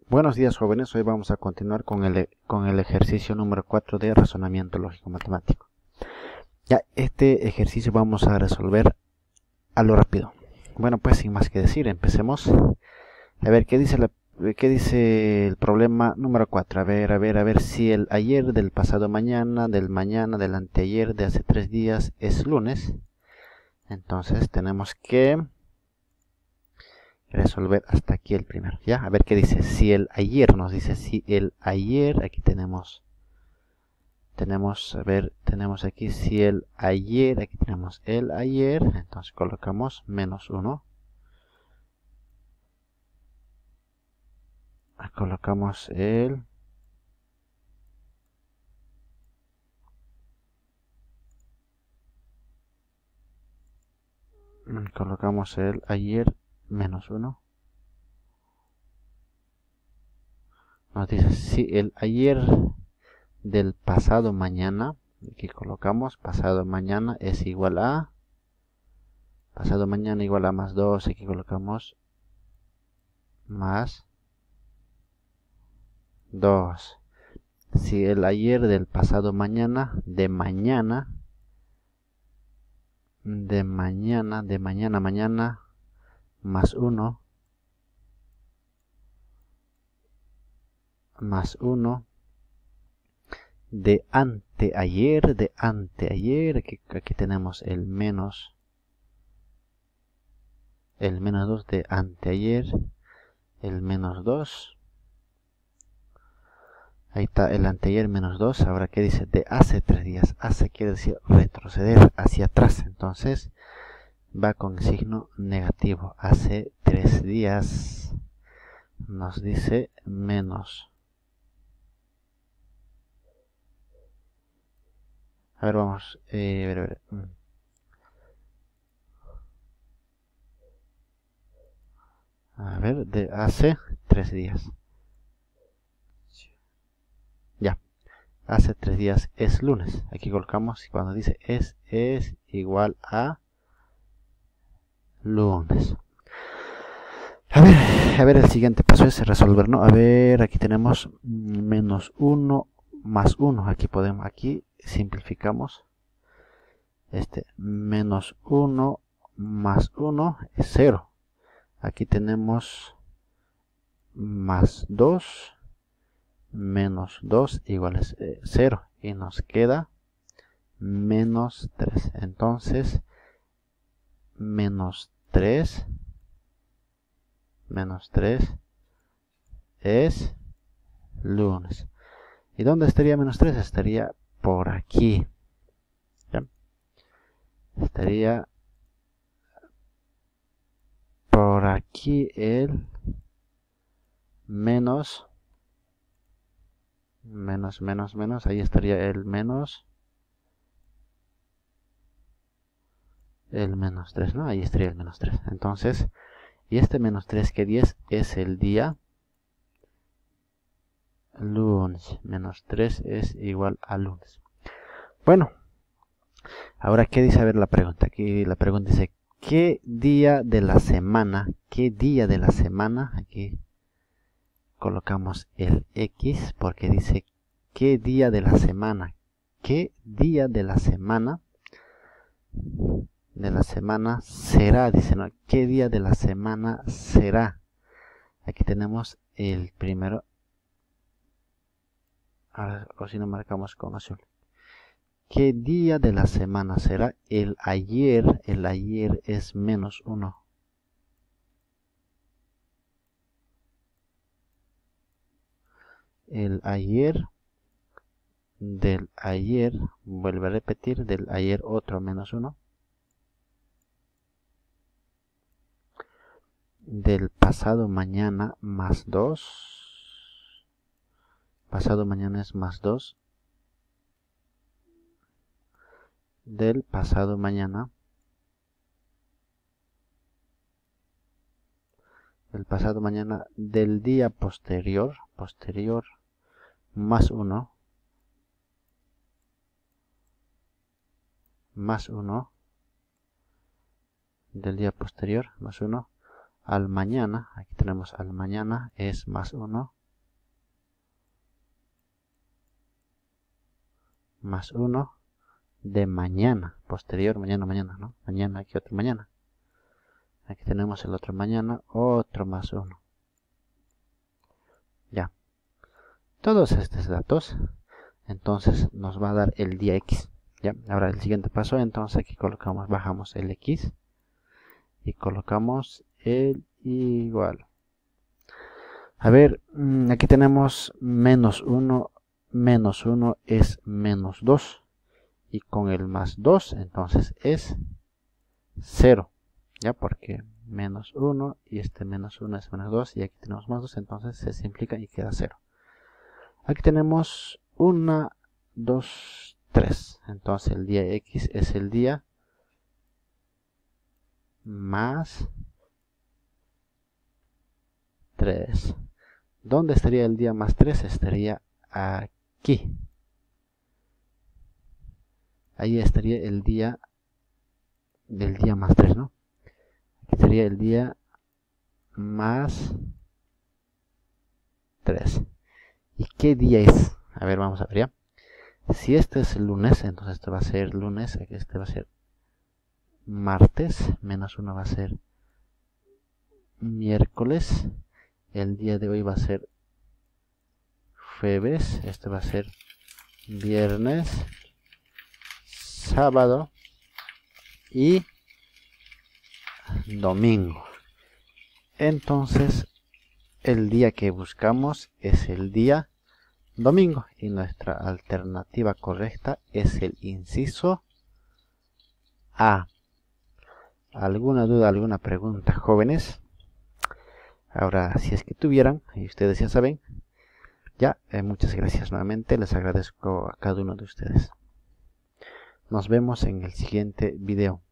Buenos días, jóvenes. Hoy vamos a continuar con el ejercicio número 4 de razonamiento lógico matemático. Ya, este ejercicio vamos a resolver a lo rápido. Bueno, pues sin más que decir, empecemos. A ver, ¿qué dice el problema número 4? A ver si el ayer, del pasado mañana, del anteayer, de hace 3 días es lunes. Entonces tenemos que resolver hasta aquí el primero. Ya, a ver qué dice. Si el ayer, nos dice si el ayer, aquí tenemos aquí si el ayer, aquí tenemos el ayer, entonces colocamos menos 1. Colocamos el ayer menos 1. Nos dice si el ayer del pasado mañana, aquí colocamos pasado mañana es igual a pasado mañana igual a más 2, aquí colocamos más 2. Si el ayer del pasado mañana, de mañana, mañana, más 1, de anteayer, aquí tenemos el menos 2 de anteayer, el menos 2. Ahí está el anteayer menos 2. Ahora, ¿qué dice? De hace 3 días. Hace quiere decir retroceder hacia atrás. Entonces, va con signo negativo. Hace 3 días. Nos dice menos. A ver, vamos. A ver, de hace 3 días. Ya. Hace 3 días es lunes. Aquí colocamos y cuando dice es igual a lunes. A ver, el siguiente paso es resolver, ¿no? A ver, aquí tenemos menos 1 más 1. Aquí simplificamos. Menos 1 más 1 es 0. Aquí tenemos más 2 menos 2 igual es 0 y nos queda menos 3. Entonces, menos 3 es lunes. ¿Y dónde estaría menos 3? Estaría por aquí. ¿Ya? Estaría por aquí el menos, ahí estaría el menos 3, ¿no? Ahí estaría el menos 3. Entonces, y este menos 3 que 10 es el día lunes. Menos 3 es igual a lunes. Bueno, ahora, ¿qué dice? A ver la pregunta. Aquí la pregunta dice, ¿qué día de la semana? Aquí colocamos el X porque dice, ¿qué día de la semana? ¿Qué día de la semana? Será, dice, ¿no? ¿Qué día de la semana será? Aquí tenemos el primero. Ahora, o si no marcamos con azul. ¿Qué día de la semana será? El ayer es menos 1. El ayer del ayer, vuelve a repetir, del ayer otro menos 1. Del pasado mañana más 2. Pasado mañana es más 2. Del pasado mañana. El pasado mañana del día posterior más 1. Más 1. Del día posterior más 1. Al mañana, aquí tenemos al mañana es más 1. más 1 de mañana, posterior, mañana, ¿no? Mañana, aquí otro mañana. Aquí tenemos el otro mañana, otro más 1. Ya. Todos estos datos, entonces nos va a dar el día X. Ya. Ahora el siguiente paso, entonces aquí colocamos, bajamos el X y colocamos el igual. A ver, aquí tenemos menos 1 es menos 2. Y con el más 2, entonces es 0. Ya, porque menos 1 y este menos 1 es menos 2. Y aquí tenemos más 2, entonces se simplifica y queda 0. Aquí tenemos 1, 2, 3. Entonces el día X es el día más 3. ¿Dónde estaría el día más 3? Estaría aquí. Ahí estaría el día del día más 3, ¿no? Aquí sería el día más 3. ¿Y qué día es? A ver, vamos a ver ya. Si este es el lunes, entonces este va a ser lunes, este va a ser martes, menos 1 va a ser miércoles, el día de hoy va a ser jueves, este va a ser viernes, sábado y domingo. Entonces el día que buscamos es el día domingo y nuestra alternativa correcta es el inciso A. ¿Alguna duda, alguna pregunta, jóvenes? Ahora, si es que tuvieran, y ustedes ya saben, ya, muchas gracias nuevamente, les agradezco a cada uno de ustedes. Nos vemos en el siguiente video.